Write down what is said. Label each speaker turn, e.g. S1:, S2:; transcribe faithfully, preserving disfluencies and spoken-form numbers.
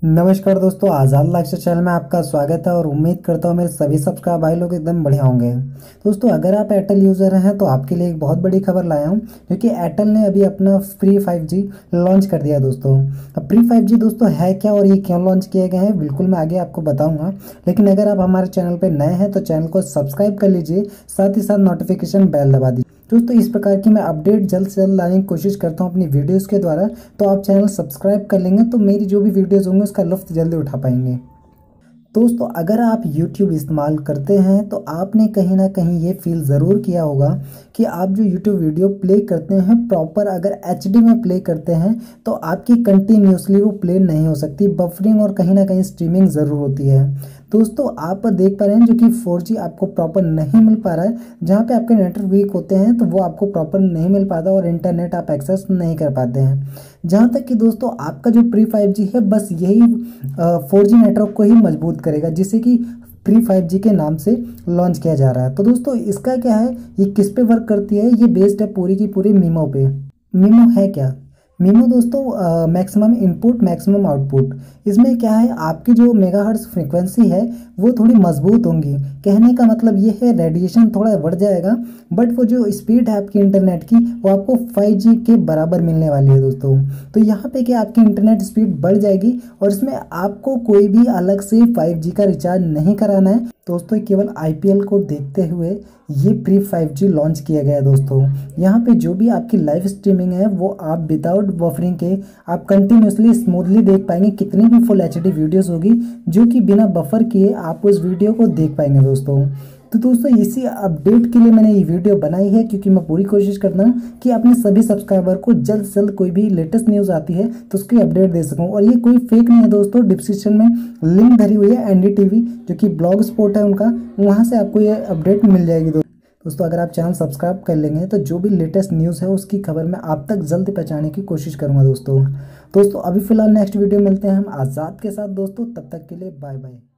S1: नमस्कार दोस्तों, आज़ाद lifestyle channel में आपका स्वागत है और उम्मीद करता हूँ मेरे सभी सब्सक्राइब भाई लोग एकदम बढ़िया होंगे। दोस्तों, अगर आप एयरटेल यूज़र हैं तो आपके लिए एक बहुत बड़ी खबर लाया हूँ, क्योंकि एयरटेल ने अभी अपना फ्री फाइव जी लॉन्च कर दिया। दोस्तों, अब फ्री फाइव जी दोस्तों है क्या और ये क्यों लॉन्च किए गए हैं, बिल्कुल मैं आगे आपको बताऊँगा। लेकिन अगर आप हमारे चैनल पर नए हैं तो चैनल को सब्सक्राइब कर लीजिए, साथ ही साथ नोटिफिकेशन बेल दबा दीजिए। दोस्तों, इस प्रकार की मैं अपडेट जल्द से जल्द लाने की कोशिश करता हूँ अपनी वीडियोस के द्वारा। तो आप चैनल सब्सक्राइब कर लेंगे तो मेरी जो भी वीडियोस होंगे उसका लुत्फ जल्दी उठा पाएंगे। दोस्तों, अगर आप YouTube इस्तेमाल करते हैं तो आपने कहीं ना कहीं ये फील ज़रूर किया होगा कि आप जो YouTube वीडियो प्ले करते हैं प्रॉपर अगर एच डी में प्ले करते हैं तो आपकी कंटिन्यूसली वो प्ले नहीं हो सकती, बफरिंग और कहीं ना कहीं स्ट्रीमिंग ज़रूर होती है। दोस्तों, आप देख पा रहे हैं जो कि फोर जी आपको प्रॉपर नहीं मिल पा रहा है, जहाँ पे आपके नेटवर्क वीक होते हैं तो वो आपको प्रॉपर नहीं मिल पाता और इंटरनेट आप एक्सेस नहीं कर पाते हैं। जहाँ तक कि दोस्तों आपका जो प्री फाइव जी है बस यही फोर जी नेटवर्क को ही मजबूत करेगा, जिसे कि प्री फाइव जी के नाम से लॉन्च किया जा रहा है। तो दोस्तों, इसका क्या है, ये किस पे वर्क करती है, ये बेस्ड है पूरी की पूरी मीमो पे। मीमो है क्या? मीमो दोस्तों मैक्सिमम इनपुट मैक्सिमम आउटपुट। इसमें क्या है, आपकी जो मेगाहर्ट्ज़ फ्रीक्वेंसी है वो थोड़ी मजबूत होंगी। कहने का मतलब ये है रेडिएशन थोड़ा बढ़ जाएगा, बट वो जो स्पीड है आपकी इंटरनेट की वो आपको फाइव जी के बराबर मिलने वाली है। दोस्तों, तो यहाँ पे क्या आपकी इंटरनेट स्पीड बढ़ जाएगी और इसमें आपको कोई भी अलग से फाइव जी का रिचार्ज नहीं कराना है। दोस्तों, केवल आई पी एल को देखते हुए ये प्री फाइव जी लॉन्च किया गया है। दोस्तों, यहाँ पे जो भी आपकी लाइव स्ट्रीमिंग है वो आप विदाउट बफरिंग के आप कंटिन्यूसली स्मूथली देख पाएंगे। कितनी भी फुल एच डी वीडियोस होगी जो कि बिना बफर किए आप उस वीडियो को देख पाएंगे। दोस्तों, तो दोस्तों इसी अपडेट के लिए मैंने ये वीडियो बनाई है, क्योंकि मैं पूरी कोशिश करता हूँ कि अपने सभी सब्सक्राइबर को जल्द से जल्द कोई भी लेटेस्ट न्यूज़ आती है तो उसकी अपडेट दे सकूँ। और ये कोई फेक नहीं है दोस्तों, डिस्क्रिप्शन में लिंक धरी हुई है एन डी टी वी जो कि ब्लॉग स्पॉट है उनका, वहाँ से आपको ये अपडेट मिल जाएगी। दोस्तों, अगर आप चैनल सब्सक्राइब कर लेंगे तो जो भी लेटेस्ट न्यूज़ है उसकी खबर मैं आप तक जल्द पहुँचाने की कोशिश करूँगा। दोस्तों दोस्तों अभी फिलहाल नेक्स्ट वीडियो मिलते हैं हम आज़ाद के साथ। दोस्तों, तब तक के लिए बाय बाय।